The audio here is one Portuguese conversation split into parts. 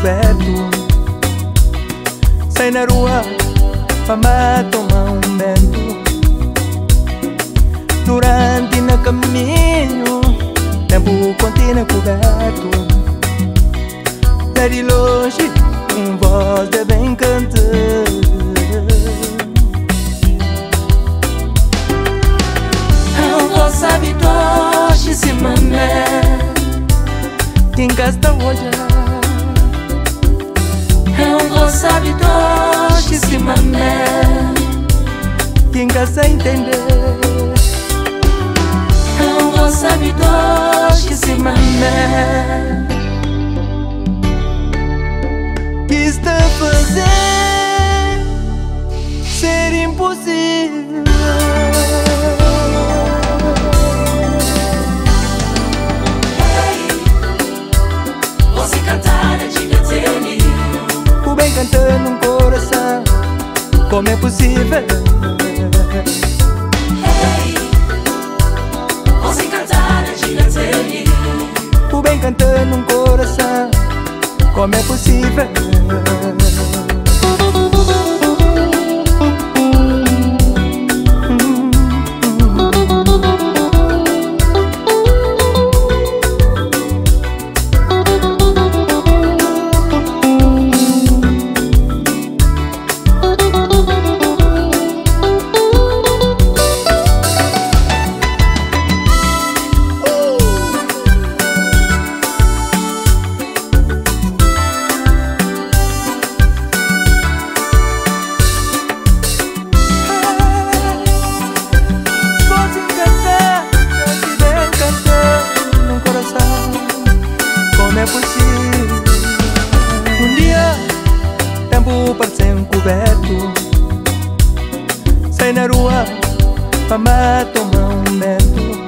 encoberto. Sai na rua pra tomar um vento. Durante no caminho, tempo continua coberto. De longe, voz de bem cantar. Sabe toche se mamé Quem gasta olhar não sabe toche se mamé Quem gasta entender não sabe toche se mamé Que está a fazer ser impossível. O bem cantando no coração, como é possível? Hey, você cantar a gigatene. O bem cantando no coração, como é possível? É possível. Um dia, tempo para ser encoberto. Sai na rua para tomar um vento.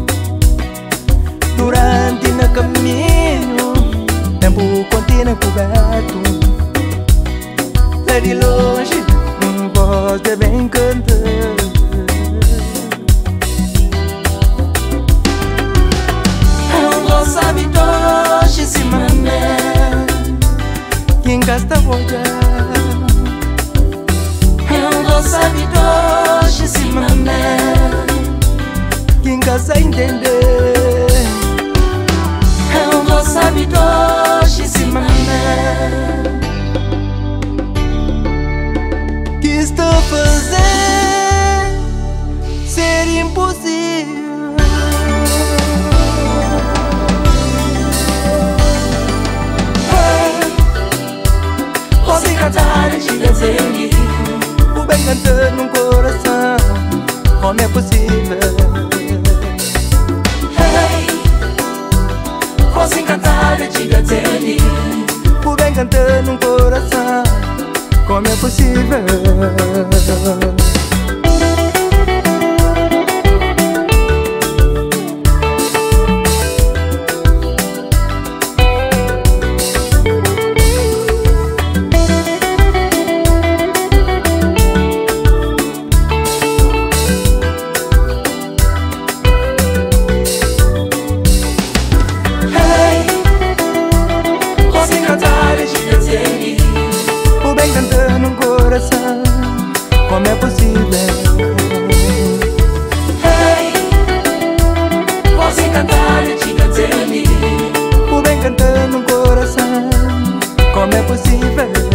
Durante no caminho, tempo continua coberto. De longe, voz de bem cantar. Sabe toche se mamé Quem gasta olhar não sabe toche se mamé Quem gasta entender não sabe toche se mamé Que está a fazer ser impossível. O bem cantando no coração, como é possível? Hey, você cantar a gigatene. O bem cantando no coração, como é possível? O bem cantando no coração, como é possível? Hey, você cantar a gigatene. O bem cantando no coração, como é possível?